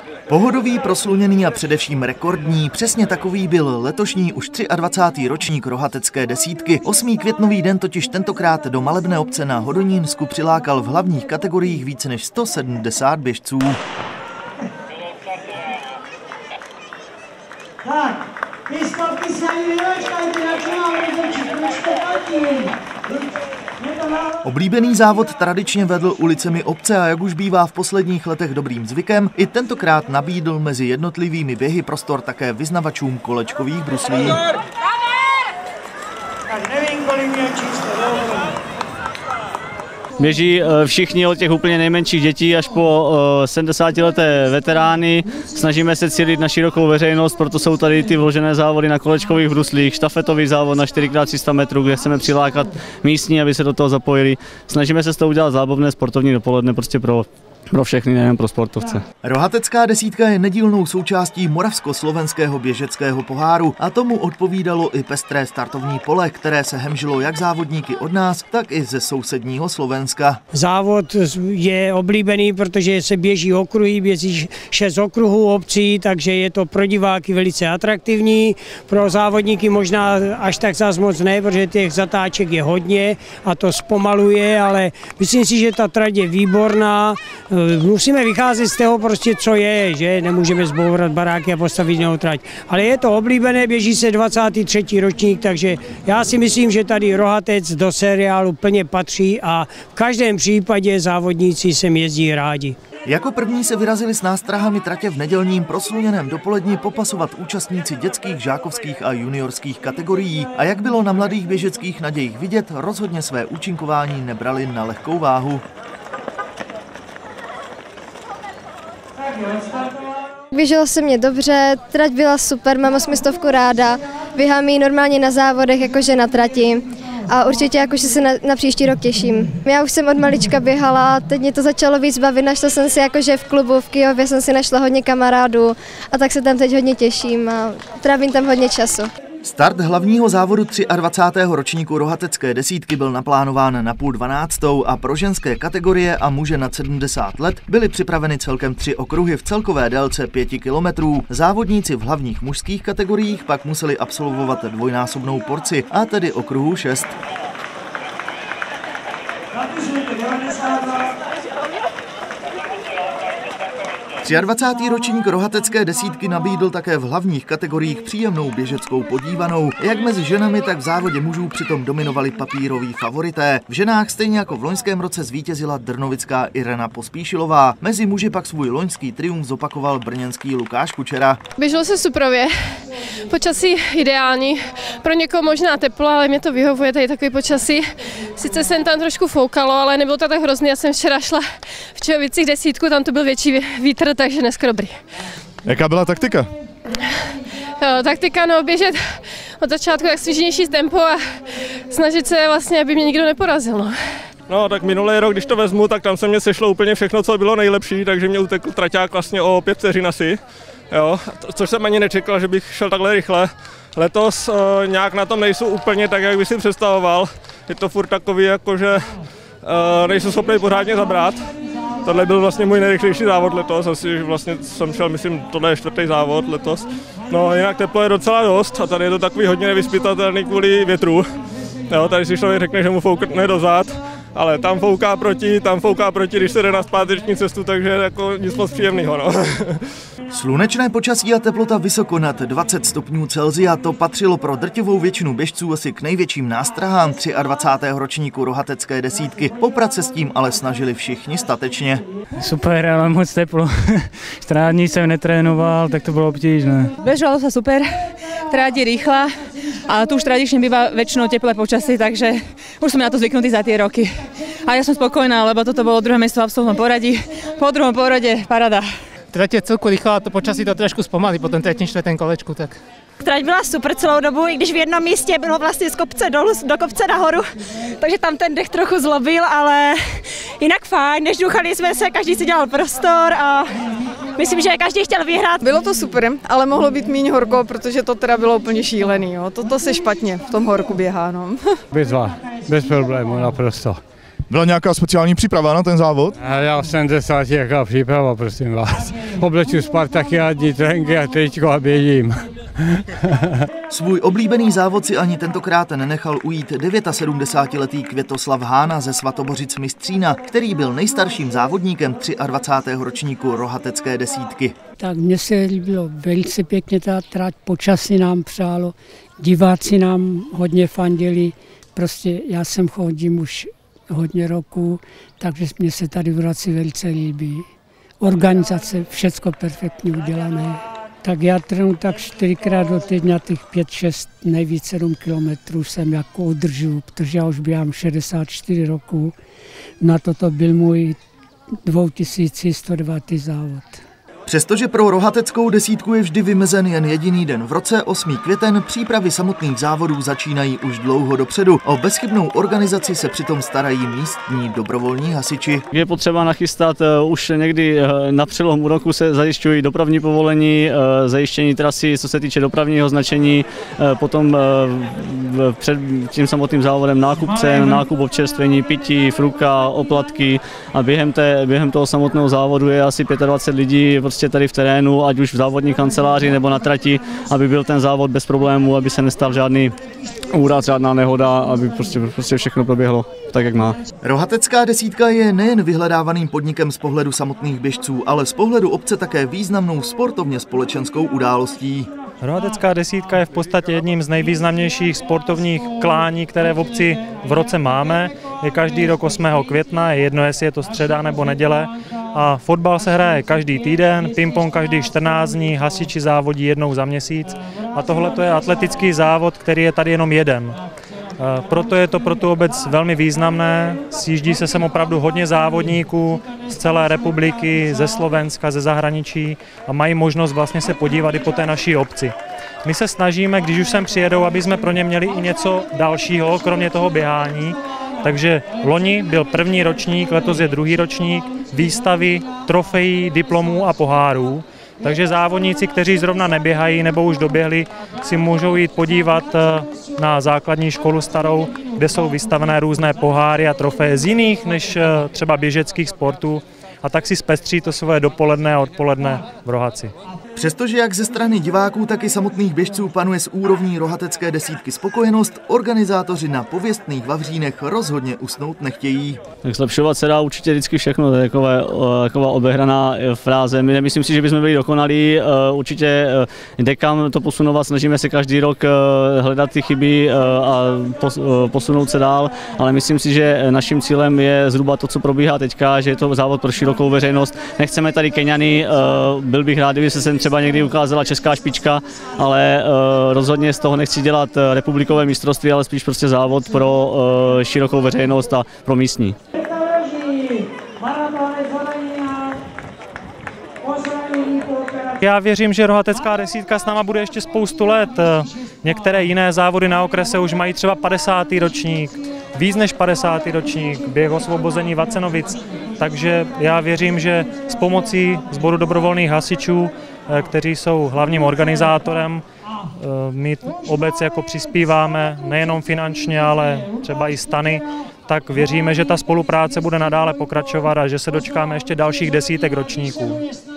Pohodový, prosluněný a především rekordní, přesně takový byl letošní už 23. ročník rohatecké desítky. 8. květnový den totiž tentokrát do malebné obce na Hodonínsku přilákal v hlavních kategoriích více než 170 běžců. Tak, ty stopky se ani nedočkajte, jak se mám rozhodčit, proč to platí? Oblíbený závod tradičně vedl ulicemi obce a jak už bývá v posledních letech dobrým zvykem, i tentokrát nabídl mezi jednotlivými běhy prostor také vyznavačům kolečkových bruslí. Tak nevím, kolik mě číslo. Běží všichni od těch úplně nejmenších dětí až po 70leté veterány. Snažíme se cílit na širokou veřejnost, proto jsou tady ty vložené závody na kolečkových bruslích, štafetový závod na 4x300 metrů, kde chceme přilákat místní, aby se do toho zapojili. Snažíme se z toho udělat zábavné sportovní dopoledne prostě pro všechny, nejen pro sportovce. Rohatecká desítka je nedílnou součástí Moravsko-slovenského běžeckého poháru a tomu odpovídalo i pestré startovní pole, které se hemžilo jak závodníky od nás, tak i ze sousedního Slovenska. Závod je oblíbený, protože se běží okruhy, běží 6 okruhů obcí, takže je to pro diváky velice atraktivní. Pro závodníky možná až tak zas moc ne, protože těch zatáček je hodně a to zpomaluje, ale myslím si, že ta trať je výborná. Musíme vycházet z toho prostě, co je, že nemůžeme zbourat baráky a postavit jinou trať. Ale je to oblíbené, běží se 23. ročník, takže já si myslím, že tady Rohatec do seriálu plně patří a v každém případě závodníci sem jezdí rádi. Jako první se vyrazili s nástrahami tratě v nedělním prosluněném dopoledni popasovat účastníci dětských, žákovských a juniorských kategorií. A jak bylo na mladých běžeckých nadějích vidět, rozhodně své účinkování nebrali na lehkou váhu. Běželo se mě dobře, trať byla super, mám 800 ráda, běhám ji normálně na závodech, jakože na trati a určitě jakože se na příští rok těším. Já už jsem od malička běhala, teď mě to začalo víc bavit, našla jsem si jakože v klubu v Kyjově jsem si našla hodně kamarádů a tak se tam teď hodně těším a trávím tam hodně času. Start hlavního závodu 23. ročníku rohatecké desítky byl naplánován na 11:30 a pro ženské kategorie a muže nad 70 let byly připraveny celkem 3 okruhy v celkové délce 5 kilometrů. Závodníci v hlavních mužských kategoriích pak museli absolvovat dvojnásobnou porci, a tedy okruhu 6. A 23. ročník rohatecké desítky nabídl také v hlavních kategoriích příjemnou běžeckou podívanou. Jak mezi ženami, tak v závodě mužů přitom dominovali papíroví favorité. V ženách stejně jako v loňském roce zvítězila drnovická Irena Pospíšilová. Mezi muži pak svůj loňský triumf zopakoval brněnský Lukáš Kučera. Běželo se suprově, počasí ideální, pro někoho možná teplo, ale mě to vyhovuje tady takový počasí. Sice jsem tam trošku foukalo, ale nebylo to tak hrozný, já jsem včera šla v Čejovicích desítku, tam to byl větší vítr, takže dneska dobrý. Jaká byla taktika? Taktika, no, běžet od začátku tak svížnější tempo a snažit se vlastně, aby mě nikdo neporazil. No. No, tak minulý rok, když to vezmu, tak tam se mě sešlo úplně všechno, co bylo nejlepší, takže mě utekl traťák vlastně o 5 vteřin asi. Jo, což jsem ani nečekal, že bych šel takhle rychle. Letos nějak na tom nejsou úplně tak, jak bych si představoval. Je to furt takový, jakože nejsou schopný pořádně zabrat. Tohle byl vlastně můj nejrychlejší závod letos, asi vlastně jsem šel, myslím, tohle je 4. závod letos. No jinak teplo je docela dost a tady je to takový hodně nevyzpytatelný kvůli větru. Jo, tady si člověk řekne, že mu foukne dozad, ale tam fouká proti, když se jde na zpáteční cestu, takže jako nic moc příjemného. No. Slunečné počasí a teplota vysoko nad 20 stupňů Celsia, to patřilo pro drtivou většinu běžců asi k největším nástrahám 23. ročníku rohatecké desítky. Poprat se s tím ale snažili všichni statečně. Super, ale moc teplo. 14 dní jsem netrénoval, tak to bylo obtížné. Bežalo sa super, trať je rýchla a tu už tradične býva väčšinou teplé počasí, takže už som na to zvyknutý za tie roky. A ja som spokojná, lebo toto bolo druhé miesto v absolútnom poradí. Po druhom porade paráda. Trať je celku rychlá, to počasí to trošku zpomalí po tom 3. 4. kolečku. Tak. Trať byla super celou dobu, i když v jednom místě bylo vlastně z kopce dolů do kopce nahoru, takže tam ten dech trochu zlobil, ale jinak fajn, než duchali jsme se, každý si dělal prostor a myslím, že každý chtěl vyhrát. Bylo to super, ale mohlo být míň horko, protože to teda bylo úplně šílený, jo. Toto se špatně v tom horku běhá, no. Bezva, bez problémů, naprosto. Byla nějaká speciální příprava na ten závod? A já jsem 10, jaká příprava, prosím vás. Obleču spartakiádní trenky a tričko a běžím. Svůj oblíbený závod si ani tentokrát nenechal ujít 79letý Květoslav Hána ze Svatobořic Mystřína, který byl nejstarším závodníkem 23. ročníku rohatecké desítky. Tak mně se líbilo velice pěkně ta trať, počasí nám přálo, diváci nám hodně fandili, prostě já sem chodím už hodně roku, takže mě se tady v Hradci velice líbí. Organizace, všecko perfektně udělané. Tak já trénuji tak 4krát do týdne, těch 5-6, nejvíc 7 kilometrů jsem jako udržu, protože já už běhám 64 roku. Na toto byl můj 2102. závod. Přestože pro rohateckou desítku je vždy vymezen jen jediný den v roce, 8. květen, přípravy samotných závodů začínají už dlouho dopředu. O bezchybnou organizaci se přitom starají místní dobrovolní hasiči. Je potřeba nachystat, už někdy na přelomu roku se zajišťují dopravní povolení, zajištění trasy, co se týče dopravního značení, potom před tím samotným závodem nákup občerstvení, pití, fruka, oplatky a během toho samotného závodu je asi 25 lidí prostě tady v terénu, ať už v závodní kanceláři nebo na trati, aby byl ten závod bez problémů, aby se nestal žádný úraz, žádná nehoda, aby prostě všechno proběhlo tak, jak má. Rohatecká desítka je nejen vyhledávaným podnikem z pohledu samotných běžců, ale z pohledu obce také významnou sportovně společenskou událostí. Rohatecká desítka je v podstatě jedním z nejvýznamnějších sportovních klání, které v obci v roce máme. Je každý rok 8. května, je jedno, jestli je to středa nebo neděle. A fotbal se hraje každý týden, ping-pong každý 14 dní, hasiči závodí jednou za měsíc. A tohle je atletický závod, který je tady jenom jeden. Proto je to pro tu obec velmi významné. Sjíždí se sem opravdu hodně závodníků z celé republiky, ze Slovenska, ze zahraničí a mají možnost vlastně se podívat i po té naší obci. My se snažíme, když už sem přijedou, aby jsme pro ně měli i něco dalšího, kromě toho běhání. Takže loni byl první ročník, letos je druhý ročník, výstavy, trofejí, diplomů a pohárů. Takže závodníci, kteří zrovna neběhají nebo už doběhli, si můžou jít podívat na základní školu starou, kde jsou vystavené různé poháry a trofeje z jiných než třeba běžeckých sportů a tak si zpestří to svoje dopoledne a odpoledne v Rohatci. Přestože jak ze strany diváků, tak i samotných běžců panuje s úrovní rohatecké desítky spokojenost, organizátoři na pověstných vavřínech rozhodně usnout nechtějí. Tak zlepšovat se dá určitě vždycky všechno, to je taková obehraná fráze. My nemyslím si, že bychom byli dokonalí, určitě jde kam to posunovat, snažíme se každý rok hledat ty chyby a posunout se dál, ale myslím si, že naším cílem je zhruba to, co probíhá teďka, že je to závod pro širokou veřejnost. Nechceme tady Keňany, byl bych rád, kdyby se sem třeba někdy ukázala česká špička, ale rozhodně z toho nechci dělat republikové mistrovství, ale spíš prostě závod pro širokou veřejnost a pro místní. Já věřím, že rohatecká desítka s náma bude ještě spoustu let. Některé jiné závody na okrese už mají třeba 50. ročník, víc než 50. ročník, běh osvobození Vacenovic. Takže já věřím, že s pomocí sboru dobrovolných hasičů, kteří jsou hlavním organizátorem, my obec jako přispíváme nejenom finančně, ale třeba i stany, tak věříme, že ta spolupráce bude nadále pokračovat a že se dočkáme ještě dalších desítek ročníků.